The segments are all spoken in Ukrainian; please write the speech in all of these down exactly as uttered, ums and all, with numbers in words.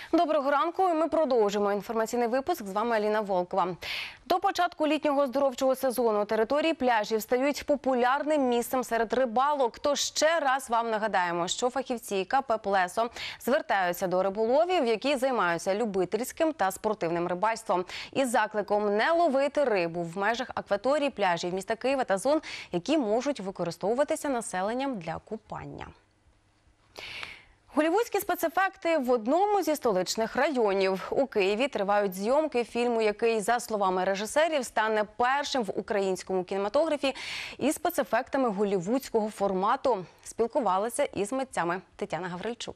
Доброго ранку. Ми продовжимо інформаційний випуск. З вами Аліна Волкова. До початку літнього оздоровчого сезону території пляжів стають популярним місцем серед рибалок. Тож ще раз вам нагадаємо, що фахівці ка пе «Плесо» звертаються до риболовів, які займаються любительським та спортивним рибальством, із закликом не ловити рибу в межах акваторії пляжів міста Києва та зон, які можуть використовуватися населенням для купання. Голлівудські спецефекти в одному зі столичних районів. У Києві тривають зйомки фільму, який, за словами режисерів, стане першим в українському кінематографі із спецефектами голлівудського формату. Спілкувалися із митцями. Тетяна Гаврильчук.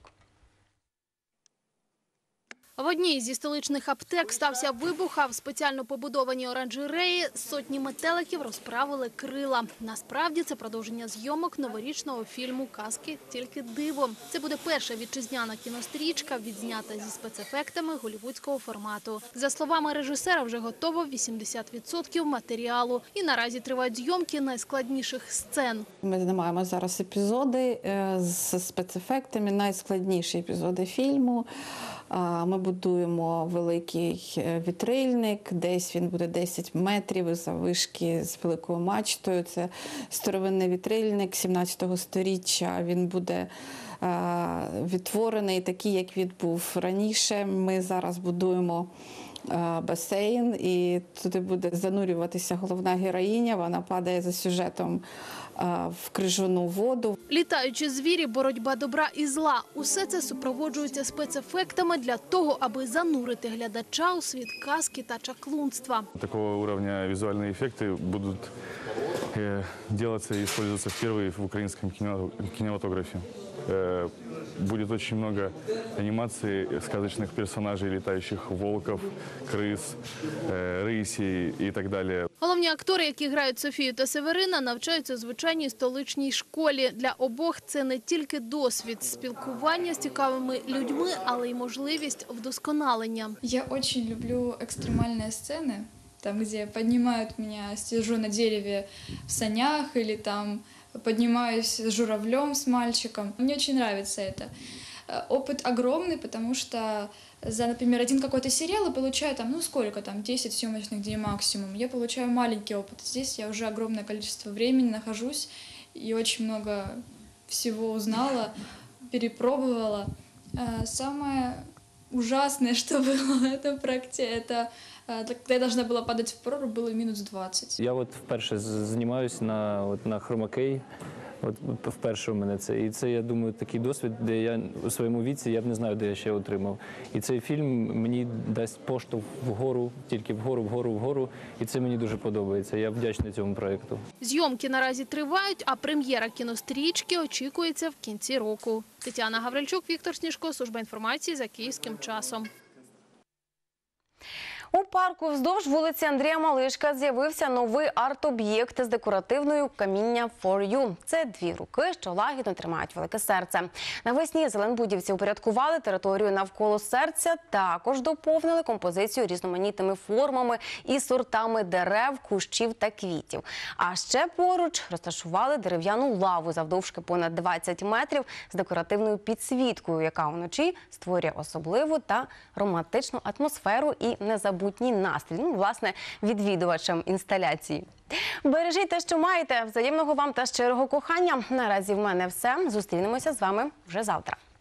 В одній зі столичних аптек стався вибух, а в спеціально побудованій оранжереї сотні метеликів розправили крила. Насправді це продовження зйомок новорічного фільму «Казки. Тільки диво». Це буде перша вітчизняна кінострічка, відзнята зі спецефектами голлівудського формату. За словами режисера, вже готово вісімдесят відсотків матеріалу. І наразі тривають зйомки найскладніших сцен. Ми знімаємо зараз епізоди з спецефектами, найскладніші епізоди фільму. Ми будуємо великий вітрильник, десь він буде десять метрів заввишки з великою мачтою. Це старовинний вітрильник сімнадцятого сторіччя. Він буде відтворений такий, як він був раніше. Ми зараз будуємо басейн, і туди буде занурюватися головна героїня. Вона падає за сюжетом в крижану воду. Літаючі звірі, боротьба добра і зла – усе це супроводжується спецефектами для того, аби занурити глядача у світ казки та чаклунства. Такого уровня визуальные эффекты будут э, делаться и использоваться впервые в украинском кино, кинематографе. Э, будет очень много анимации сказочных персонажей, летающих волков, крыс, э, рысей и так далее. Головні актори, які грають Софію та Северина, навчаються у звичайній столичній школі. Для обох це не тільки досвід спілкування з цікавими людьми, але й можливість вдосконалення. Я дуже люблю екстремальні сцени, там, где поднимают меня, сижу на дереве в санях или там поднимаюсь с журавлем, с мальчиком. Мне очень нравится это. Опыт огромный, потому что за, например, один какой-то сериал я получаю там, ну сколько там, десять съемочных дней максимум. Я получаю маленький опыт. Здесь я уже огромное количество времени нахожусь и очень много всего узнала, перепробовала. Самое ужасное, что было, это практика, это когда я должна была падать в прорубь, было минус двадцять. Я от вперше знімаюсь на, от, на хромакей, от вперше у мене це. І це, я думаю, такий досвід, де я у своєму віці, я б не знаю, де я ще отримав. І цей фільм мені дасть поштовх вгору, тільки вгору, вгору, вгору. І це мені дуже подобається. Я вдячний цьому проєкту. Зйомки наразі тривають, а прем'єра кінострічки очікується в кінці року. Тетяна Гаврильчук, Віктор Сніжко, служба інформації за Київським часом. У парку вздовж вулиці Андрія Малишка з'явився новий арт-об'єкт з декоративною каміння «For You». Це дві руки, що лагідно тримають велике серце. Навесні зеленбудівці упорядкували територію навколо серця, також доповнили композицію різноманітними формами і сортами дерев, кущів та квітів. А ще поруч розташували дерев'яну лаву завдовжки понад двадцять метрів з декоративною підсвіткою, яка вночі створює особливу та романтичну атмосферу і незабутній настрій, ну, власне, відвідувачам інсталяції. Бережіть те, що маєте. Взаємного вам та щирого кохання. Наразі в мене все. Зустрінемося з вами вже завтра.